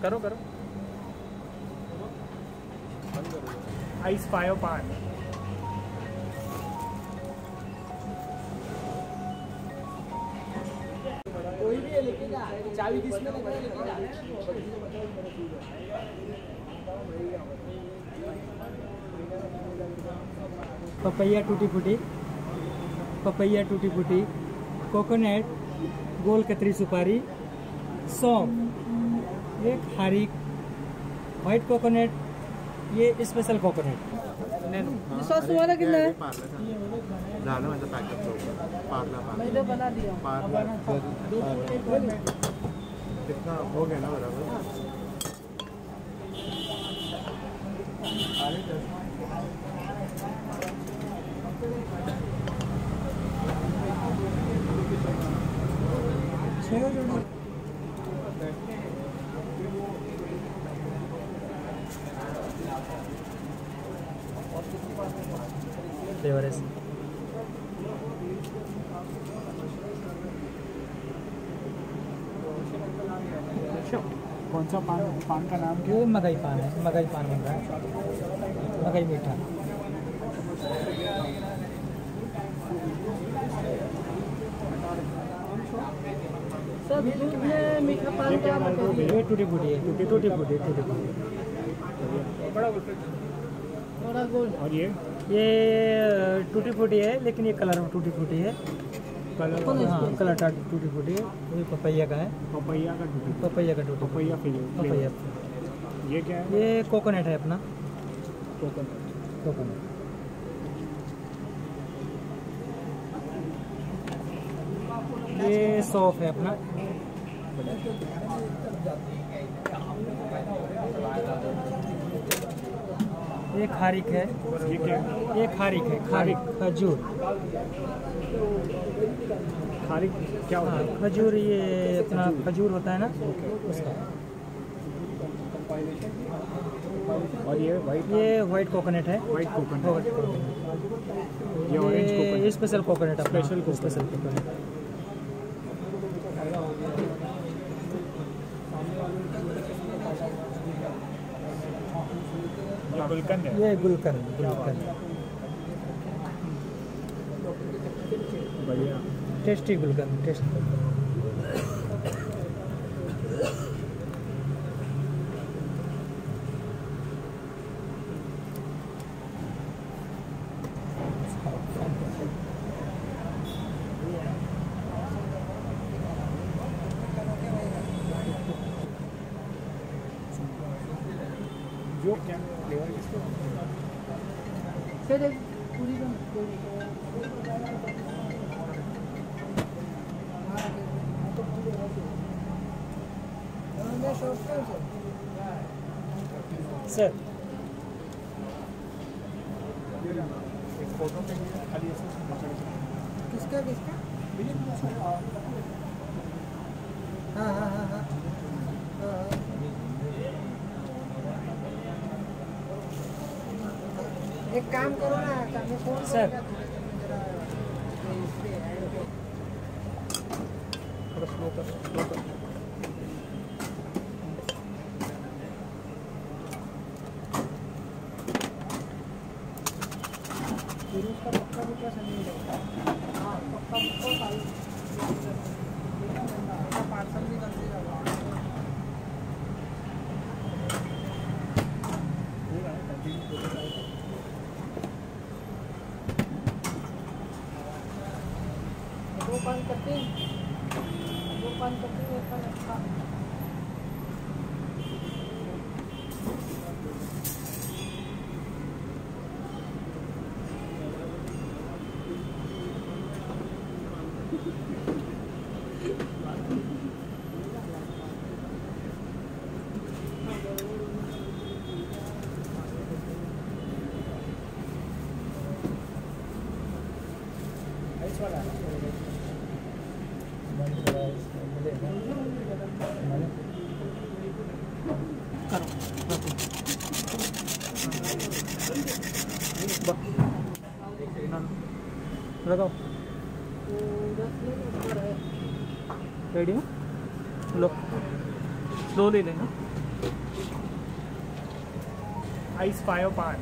करो करो। आइस पायो पान। कोई भी लेके जा, चाबी किसमें लेके जा? पपैया टूटी फूटी, पपैया टूटी फूटी, कोकोनट, गोल कतरी सुपारी, सौंफ, एक खारीक, वाइट कोकोनट, ये स्पेशल कोकोनट। सॉस तुम्हारा कितना है? झालं माझं पॅकेट पार्ला मैंने बना दिया। कितना हो गया ना बराबर। फ्लेवर है कौन सा पान? पान का नाम क्या? ये मगई पान है, मगई पान बन रहा है, मगई मीठा। सब दूध में मीठा पान का ये टूटी फूटी है, टूटी फूटी, टूटी फूटी। बड़ा गोल। और ये टूटी फूटी है, लेकिन ये कलर में टूटी फूटी है। कलर? हाँ, कलर टूटी फूटी है। ये पपैया का है, पपैया का टूटी, पपैया का टूटी, पपैया पपैया। ये क्या है? ये कोकोनट है अपना, कोकोनट। कोकोनट। ये सौंफ है अपना। ये खारीक है। ये क्या है? ये खारीक है, खारीक खजूर। खारीक क्या होता है? खजूर, ये अपना खजूर होता है ना, उसका। और ये वाइट? ये वाइट कोकोनट है, वाइट कोकोनट। ये ऑरेंज ये coconut. Special coconut, special coconut. Special coconut. ये गुलकंद है? ये गुलकंद, गुलकंद बढ़िया, टेस्टी गुलकंद, टेस्टी। जो क्या फ्लेवर किसको? फिर एक पूरी सर एक फोटो पे खाली ऐसे किसका किसका? हाँ हाँ हाँ हाँ। एक काम करो ना, सर थोड़ा स्लो कर, स्लो कर। उसका पक्का रुपया नहीं लगता। हाँ पक्का पार्सल भी कर दिया। दो पान कटिंग अच्छा। लगाओ। रेडी हो? लो, स्लो ले लेना। ice fire pan.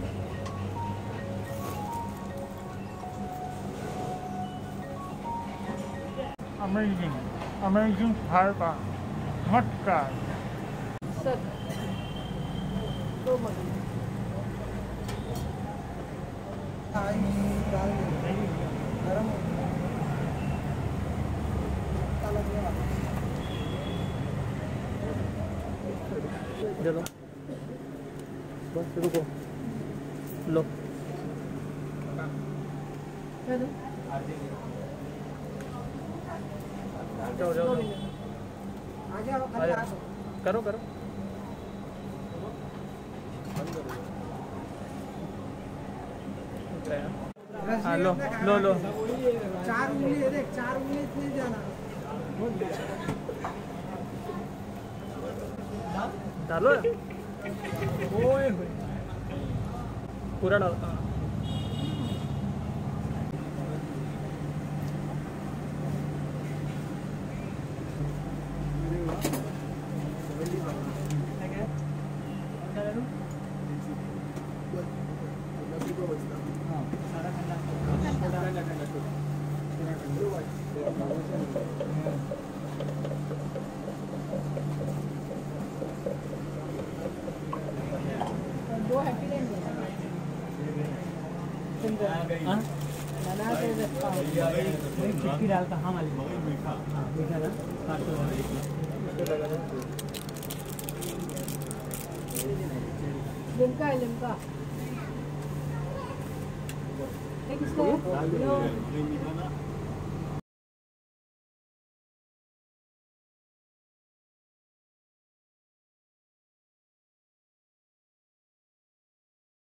Amazing fire pan. Must try. Sir दो महीने डाल गरम हो चलो बस रुको लो जाओ जाओ आ जाओ खाली आ जाओ करो करो हाँ लो लो लो 4 उंगली है देख 4 उंगली इतने जाना डालो ओए होए पूरा डालो दो हैप्पी लेन चिक्की डालता हाँ मालिक मीठा ना लिमका है लिमका एक इसको